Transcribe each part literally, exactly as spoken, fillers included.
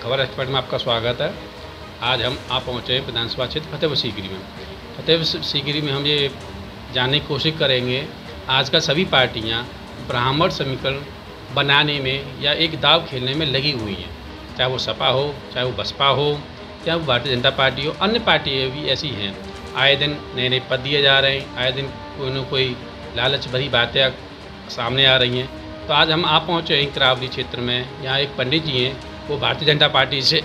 खबर एक्सपर्ट में आपका स्वागत है। आज हम आप पहुँचे हैं विधानसभा क्षेत्र फतेहपुर सीकरी में। फतेहपुर सीकरी में हम ये जानने की कोशिश करेंगे आज का सभी पार्टियां ब्राह्मण समीकरण बनाने में या एक दाव खेलने में लगी हुई हैं, चाहे वो सपा हो, चाहे वो बसपा हो, चाहे वो भारतीय जनता पार्टी हो। अन्य पार्टियाँ भी ऐसी हैं, आए दिन नए नए पद दिए जा रहे हैं, आए दिन कोई न कोई लालच भरी बातें सामने आ रही हैं। तो आज हम आप पहुँचे हैं करावली क्षेत्र में। यहाँ एक पंडित जी हैं, वो भारतीय जनता पार्टी से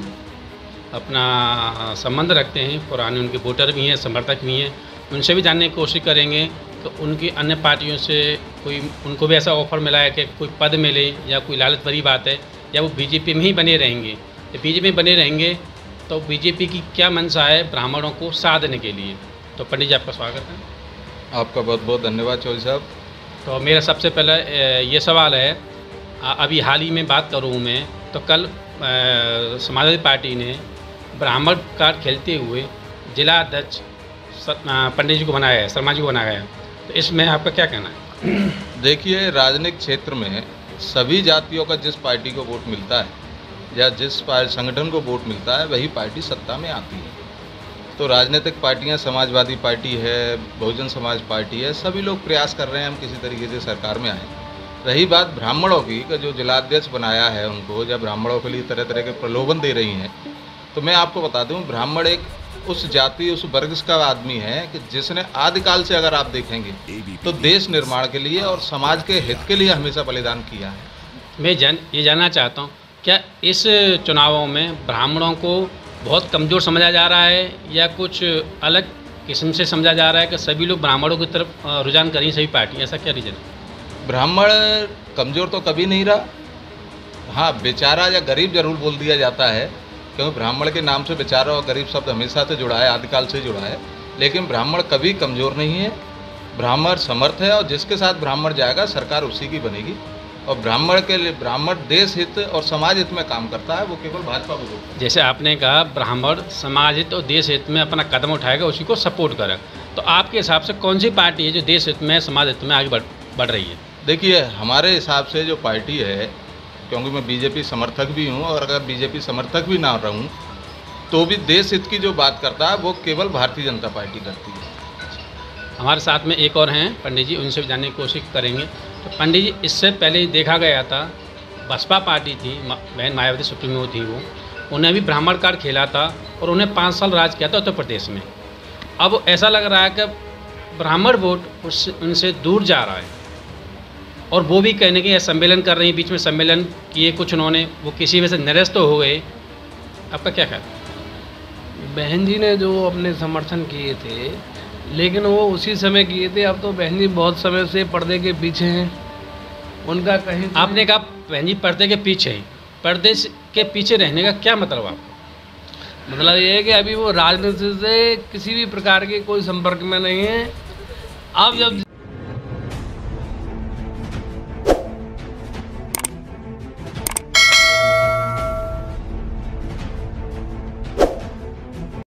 अपना संबंध रखते हैं, पुराने उनके वोटर भी हैं, समर्थक भी हैं। उनसे भी जानने की कोशिश करेंगे तो उनकी अन्य पार्टियों से कोई उनको भी ऐसा ऑफ़र मिला है कि कोई पद मिले या कोई लालच भरी बात है, या वो बीजेपी में ही बने रहेंगे। या बीजेपी में बने रहेंगे तो बीजेपी की क्या मंशा है ब्राह्मणों को साधने के लिए। तो पंडित जी आपका स्वागत है। आपका बहुत बहुत धन्यवाद चौधरी साहब। तो मेरा सबसे पहला ये सवाल है, अभी हाल ही में बात करूँ मैं तो कल समाजवादी पार्टी ने ब्राह्मण कार्ड खेलते हुए जिला अध्यक्ष पंडित जी को बनाया है, शर्मा जी को बनाया है। तो इसमें आपका क्या कहना है? देखिए, राजनीतिक क्षेत्र में सभी जातियों का जिस पार्टी को वोट मिलता है या जिस संगठन को वोट मिलता है वही पार्टी सत्ता में आती है। तो राजनीतिक पार्टियां, समाजवादी पार्टी है, बहुजन समाज पार्टी है, सभी लोग प्रयास कर रहे हैं हम किसी तरीके से सरकार में आए। रही बात ब्राह्मणों की, का जो जिलाध्यक्ष बनाया है उनको, या ब्राह्मणों के लिए तरह तरह के प्रलोभन दे रही हैं, तो मैं आपको बता दूं, ब्राह्मण एक उस जाति, उस वर्ग का आदमी है कि जिसने आदिकाल से अगर आप देखेंगे तो देश निर्माण के लिए और समाज के हित के लिए हमेशा बलिदान किया है। मैं जान ये जानना चाहता हूँ, क्या इस चुनावों में ब्राह्मणों को बहुत कमज़ोर समझा जा रहा है या कुछ अलग किस्म से समझा जा रहा है कि सभी लोग ब्राह्मणों की तरफ रुझान करें सभी पार्टी, ऐसा क्या रीज़न है? ब्राह्मण कमज़ोर तो कभी नहीं रहा। हाँ, बेचारा या गरीब जरूर बोल दिया जाता है, क्योंकि ब्राह्मण के नाम से बेचारा और गरीब शब्द हमेशा से जुड़ा है, आदिकाल से जुड़ा है। लेकिन ब्राह्मण कभी कमज़ोर नहीं है, ब्राह्मण समर्थ है, और जिसके साथ ब्राह्मण जाएगा सरकार उसी की बनेगी। और ब्राह्मण के लिए ब्राह्मण देश हित और समाज हित में काम करता है, वो केवल भाजपा को वोट। जैसे आपने कहा ब्राह्मण समाज हित और देश हित में अपना कदम उठाएगा, उसी को सपोर्ट करें, तो आपके हिसाब से कौन सी पार्टी है जो देश हित में, समाज हित में आगे बढ़ बढ़ रही है? देखिए, हमारे हिसाब से जो पार्टी है, क्योंकि मैं बीजेपी समर्थक भी हूँ, और अगर बीजेपी समर्थक भी ना रहूँ तो भी देश हित की जो बात करता है वो केवल भारतीय जनता पार्टी करती है। हमारे साथ में एक और हैं पंडित जी, उनसे भी जानने की कोशिश करेंगे। तो पंडित जी, इससे पहले ही देखा गया था, बसपा पार्टी थी, बहन मायावती सुप्रीमो थी, वो उन्हें भी ब्राह्मण कार्ड खेला था और उन्हें पाँच साल राज किया था उत्तर प्रदेश में। अब ऐसा लग रहा है कि ब्राह्मण वोट उससे उनसे दूर जा रहा है, और वो भी कहने के सम्मेलन कर रही हैं, बीच में सम्मेलन किए कुछ उन्होंने, वो किसी वजह से निरस्त तो हो गए। आपका क्या ख्याल? बहन जी ने जो अपने समर्थन किए थे, लेकिन वो उसी समय किए थे। अब तो बहन जी बहुत समय से पर्दे के पीछे हैं, उनका कहीं। आपने कहा बहन जी पर्दे के पीछे हैं, पर्दे के पीछे रहने का क्या मतलब आपको? मतलब ये है कि अभी वो राजनीति से किसी भी प्रकार के कोई संपर्क में नहीं है। अब जब